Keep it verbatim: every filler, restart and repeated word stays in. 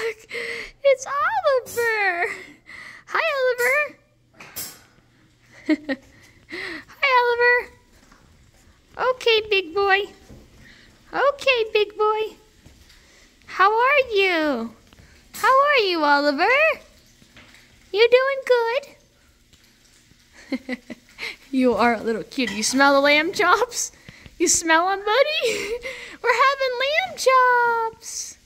It's Oliver. Hi, Oliver. Hi, Oliver. Okay, big boy. Okay, big boy. How are you? How are you, Oliver? You doing good? You are a little cute. You smell the lamb chops? You smell them, buddy? We're having lamb chops.